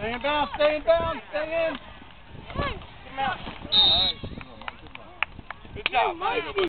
Stay in bounds, stay in bounds, stay in. Come out. Good job, Mike.